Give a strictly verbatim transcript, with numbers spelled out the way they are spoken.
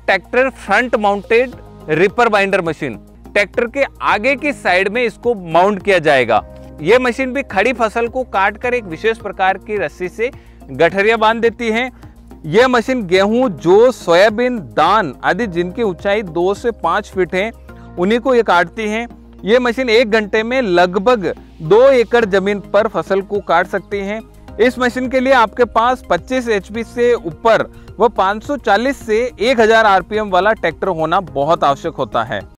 Tractor front mounted reaper binder machine. Tractor के आगे की साइड में इसको माउंट किया जाएगा। यह मशीन भी खड़ी फसल को काट कर एक विशेष प्रकार की रस्सी से गठरिया बांध देती है। यह मशीन गेहूं, जौ, सोयाबीन, दान आदि जिनकी ऊंचाई दो से पाँच फीट है उन्हीं को ये काटती है। ये मशीन एक घंटे में लगभग दो एकड़ जमीन पर फसल को काट सकती है। इस मशीन के लिए आपके पास पच्चीस एचपी से ऊपर व पाँच सौ चालीस से एक हज़ार आरपीएम वाला ट्रैक्टर होना बहुत आवश्यक होता है।